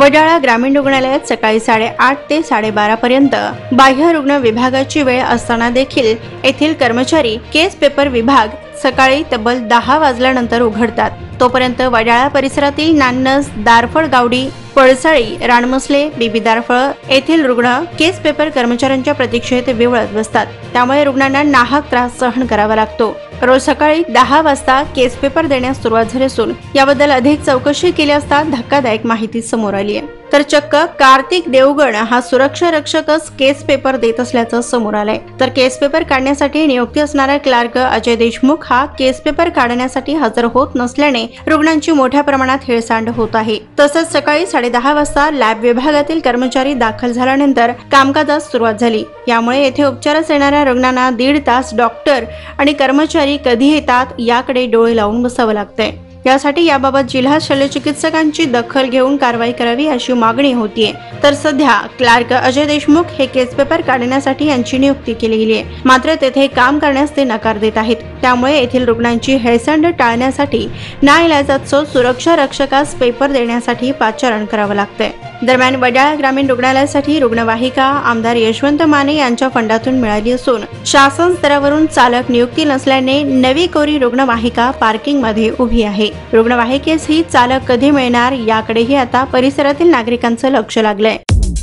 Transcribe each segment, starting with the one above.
वडाळा ग्रामीण रुग्णालयात सकाळी 8:30 ते 12:30 पर्यंत बाह्य रुग्ण विभागाची वेळ असताना देखील येथील कर्मचारी केस पेपर विभाग सकाळी तब्बल 10 वाजल्यानंतर उघडतात। तोपर्यंत वडाळा परिसरातील नान्नस, दारफळ गावडी, पळसाळी, रानमसले, बीबी दारफळ येथील रुग्ण केस पेपर कर्मचाऱ्यांच्या प्रतीक्षेत विवळत बसतात। त्यामुळे रुग्णांना नाहक त्रास सहन करावा लागतो। रोज सकाळी 10 वाजता केस पेपर देण्यास सुरुवात झाली असून याबद्दल अधिक चौकशी केली असता धक्कादायक माहिती समोर आली आहे। तर चक्क कार्तिक देवगण हा सुरक्षा रक्षकच केस पेपर देत असल्याचं समोर आलंय। तर केस पेपर काढण्यासाठी नियुक्ती असणारा क्लार्क अजय देशमुख हा केस पेपर काढण्यासाठी हजर होत नसल्याने रुग्णांची मोठ्या प्रमाणात हेळसांड होत आहे। तसंच सकाळी 10:30 वाजता लॅब विभागातील कर्मचारी दाखल झाल्यानंतर कामकाजास सुरुवात झाली। यामुळे येथे उपचारास येणाऱ्या रुग्णांना 1.5 तास डॉक्टर आणि कर्मचारी कधी येतात याकडे डोळे लावून बसावं लागतंय। यासाठी याबाबत जिल्हा शल्यचिकित्सकांची दखल घेऊन कारवाई करावी अशी मागणी होतीये। तर सध्या क्लार्क अजय देशमुख हे केस पेपर काढण्यासाठी यांची नियुक्ती केली गेली आहे, मात्र तेथे काम करण्यास ते नकार देत आहेत। त्यामुळे येथील रुग्णांची हेळसांड टाळण्यासाठी नाईलाजाचं सुरक्षा रक्षकास पेपर देण्यासाठी पाचारण करावं लागतंय। दरम्यान वडाळा ग्रामीण रुग्णालयासाठी रुग्णवाहिका आमदार यशवंत माने यांच्या फंडातून मिळाली असून शासन स्तरावरून चालक नियुक्ती नसल्याने नवी कोरी रुग्णवाहिका पार्किंग मध्ये उभी आहे। रुग्णवाहिकेस ही चालक कधी मिळणार याकडेही आता परिसरातील नागरिकांचं लक्ष लागलंय।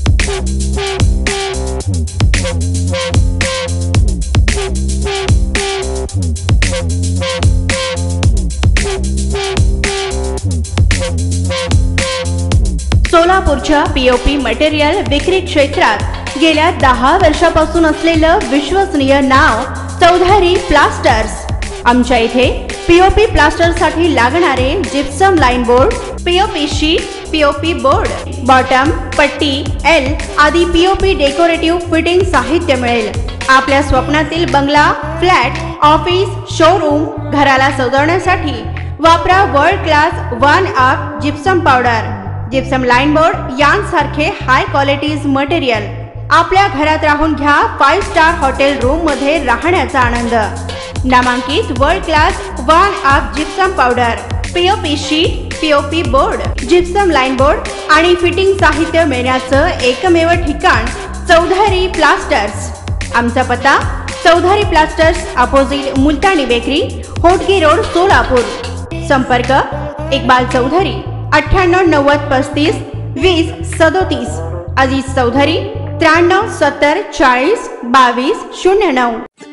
सोलापूरच्या पीओपी मटेरियल विक्री क्षेत्रात गेल्या 10 वर्षापासून असलेलं विश्वसनीय नाव चौधारी प्लास्टर्स। आमच्या इथे पीओपी प्लास्टर साठी लागणारे gypsum line board, POP sheet, POP board, bottom, पट्टी, एल आदी पीओपी डेकोरेटिव्ह फिटिंग साहित्य मिळेल। आपल्या स्वप्नातील बंगला, फ्लॅट, ऑफिस, शोरूम, घराला सजवण्यासाठी वापरा world class 1 gypsum powder, gypsum line board यांसारखे हाय क्वालिटीज मटेरियल। आपल्या घरात राहून घ्या 5 स्टार हॉटेल रूम मध्ये राहण्याचा आनंद। नामांकित world class 1 gypsum powder, POP sheet, POP board, gypsum line board आणि फिटिंग साहित्य मिळण्याचं एकमेव ठिकाण चौधारी प्लास्टर्स। आमचा पत्ता Chaudhari plasters opposite Multani bakery, Hotgi road, Solapur. संपर्क इकबाल चौधरी 98 90 35 20 37, अजीज चौधरी 93 70 40 22 09।